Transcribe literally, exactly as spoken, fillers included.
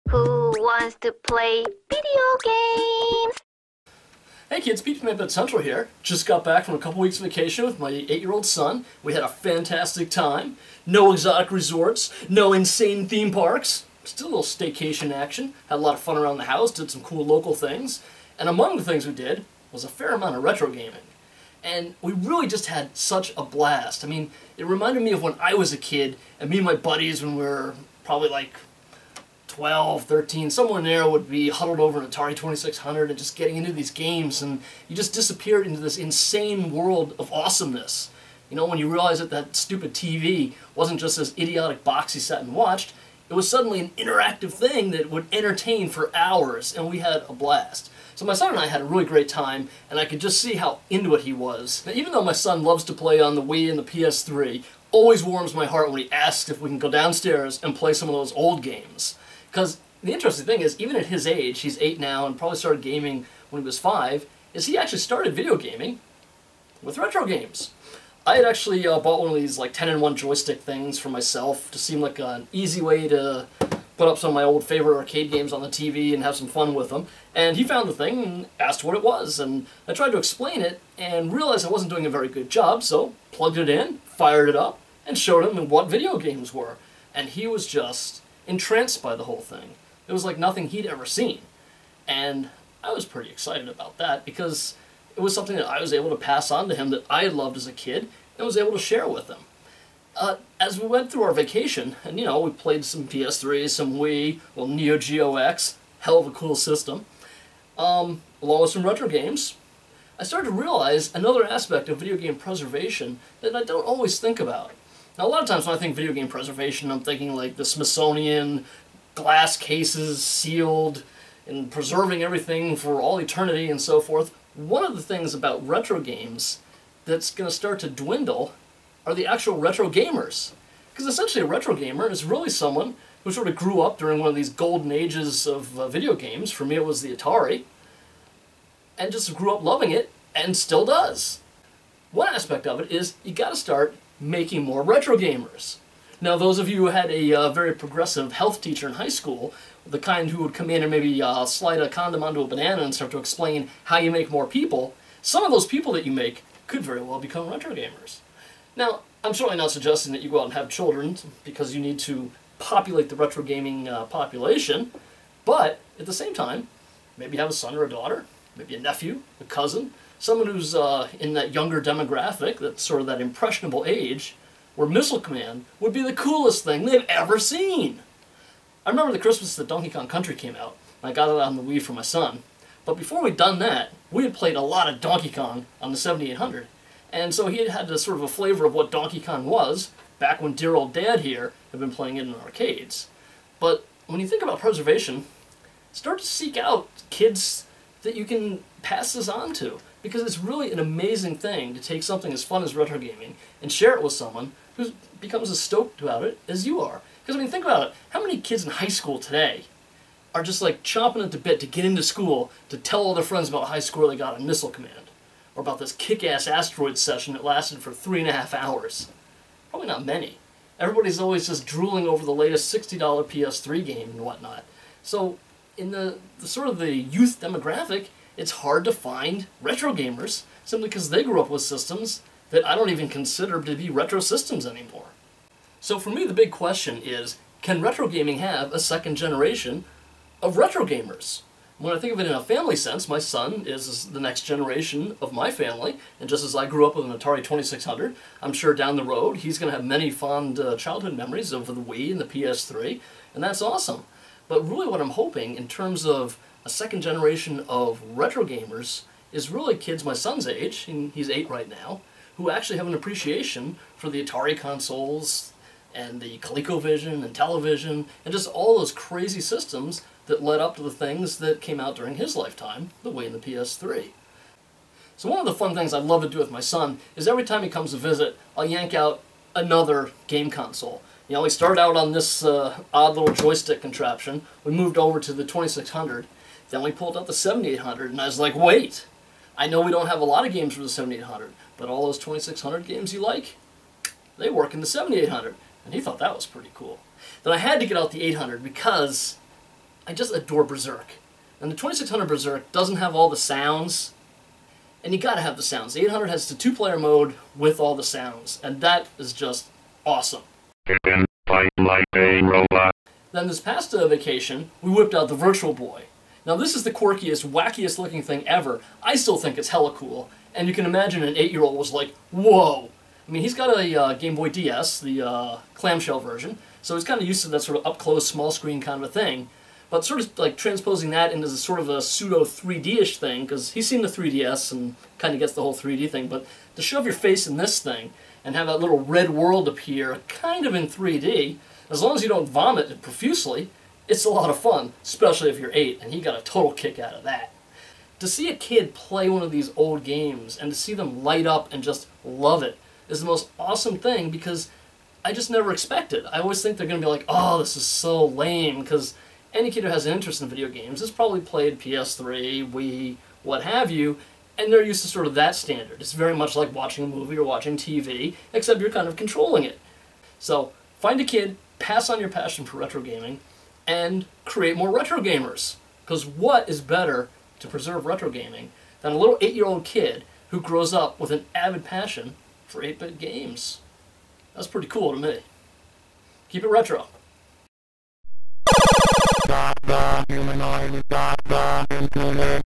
Who wants to play video games? Hey kids, Pete from eight bit Central here. Just got back from a couple weeks vacation with my eight-year-old son. We had a fantastic time. No exotic resorts, no insane theme parks. Still a little staycation action. Had a lot of fun around the house, did some cool local things. And among the things we did was a fair amount of retro gaming. And we really just had such a blast. I mean, it reminded me of when I was a kid, and me and my buddies when we were probably like twelve, thirteen, somewhere in there would be huddled over an Atari twenty-six hundred and just getting into these games, and you just disappeared into this insane world of awesomeness. You know, when you realize that that stupid T V wasn't just this idiotic box you sat and watched, it was suddenly an interactive thing that would entertain for hours, and we had a blast. So my son and I had a really great time, and I could just see how into it he was. Now, even though my son loves to play on the Wii and the P S three, always warms my heart when he asks if we can go downstairs and play some of those old games. Because the interesting thing is, even at his age, he's eight now and probably started gaming when he was five, is he actually started video gaming with retro games. I had actually uh, bought one of these like ten in one joystick things for myself to seem like an easy way to put up some of my old favorite arcade games on the T V and have some fun with them. And he found the thing and asked what it was, and I tried to explain it and realized I wasn't doing a very good job, so plugged it in, fired it up, and showed him what video games were. And he was just entranced by the whole thing. It was like nothing he'd ever seen. And I was pretty excited about that because it was something that I was able to pass on to him that I had loved as a kid and was able to share with him. Uh, as we went through our vacation, and you know, we played some P S three, some Wii, well, Neo Geo X, hell of a cool system, um, along with some retro games, I started to realize another aspect of video game preservation that I don't always think about. Now, a lot of times when I think video game preservation, I'm thinking like the Smithsonian, glass cases sealed, and preserving everything for all eternity and so forth. One of the things about retro games that's going to start to dwindle are the actual retro gamers. Because essentially a retro gamer is really someone who sort of grew up during one of these golden ages of uh, video games. For me it was the Atari. And just grew up loving it, and still does. One aspect of it is you got to start making more retro gamers. Now, those of you who had a uh, very progressive health teacher in high school, the kind who would come in and maybe uh, slide a condom onto a banana and start to explain how you make more people, some of those people that you make could very well become retro gamers. Now, I'm certainly not suggesting that you go out and have children because you need to populate the retro gaming uh, population, but at the same time, maybe have a son or a daughter, maybe a nephew, a cousin, someone who's uh, in that younger demographic, that's sort of that impressionable age, where Missile Command would be the coolest thing they've ever seen. I remember the Christmas that Donkey Kong Country came out, and I got it on the Wii for my son. But before we'd done that, we had played a lot of Donkey Kong on the seventy-eight hundred. And so he had had a sort of a flavor of what Donkey Kong was, back when dear old Dad here had been playing it in arcades. But when you think about preservation, start to seek out kids that you can pass this on to. Because it's really an amazing thing to take something as fun as retro gaming and share it with someone who becomes as stoked about it as you are. Because, I mean, think about it. How many kids in high school today are just, like, chomping at the bit to get into school to tell all their friends about a high score they got on Missile Command? Or about this kick-ass Asteroids session that lasted for three and a half hours? Probably not many. Everybody's always just drooling over the latest sixty dollar P S three game and whatnot. So, in the, the sort of the youth demographic, it's hard to find retro gamers simply because they grew up with systems that I don't even consider to be retro systems anymore. So for me, the big question is, can retro gaming have a second generation of retro gamers? When I think of it in a family sense, my son is the next generation of my family, and just as I grew up with an Atari twenty-six hundred, I'm sure down the road he's going to have many fond uh, childhood memories of the Wii and the P S three, and that's awesome. But really what I'm hoping in terms of a second generation of retro gamers is really kids my son's age, and he's eight right now, who actually have an appreciation for the Atari consoles and the ColecoVision and television and just all those crazy systems that led up to the things that came out during his lifetime, the Wii and the P S three. So one of the fun things I love to do with my son is every time he comes to visit, I'll yank out another game console. You know, we started out on this uh, odd little joystick contraption, we moved over to the twenty-six hundred, then we pulled out the seventy-eight hundred, and I was like, wait! I know we don't have a lot of games for the seventy-eight hundred, but all those twenty-six hundred games you like, they work in the seventy-eight hundred. And he thought that was pretty cool. Then I had to get out the eight hundred because I just adore Berserk. And the twenty-six hundred Berserk doesn't have all the sounds, and you gotta have the sounds. The eight hundred has the two-player mode with all the sounds, and that is just awesome. Chicken, fight like a robot. Then this past uh, vacation, we whipped out the Virtual Boy. Now this is the quirkiest, wackiest looking thing ever. I still think it's hella cool, and you can imagine an eight-year-old was like, whoa! I mean, he's got a uh, Game Boy D S, the uh, clamshell version, so he's kind of used to that sort of up-close, small-screen kind of a thing. But sort of like transposing that into sort of a pseudo three D-ish thing, because he's seen the three D S and kind of gets the whole three D thing, but to shove your face in this thing and have that little red world appear kind of in three D, as long as you don't vomit it profusely, it's a lot of fun, especially if you're eight, and he got a total kick out of that. To see a kid play one of these old games and to see them light up and just love it is the most awesome thing, because I just never expect it. I always think they're going to be like, oh, this is so lame, because any kid who has an interest in video games has probably played P S three, Wii, what have you, and they're used to sort of that standard. It's very much like watching a movie or watching T V, except you're kind of controlling it. So find a kid, pass on your passion for retro gaming, and create more retro gamers. Because what is better to preserve retro gaming than a little eight-year-old kid who grows up with an avid passion for eight-bit games? That's pretty cool to me. Keep it retro. Got the humanoid, got the internet.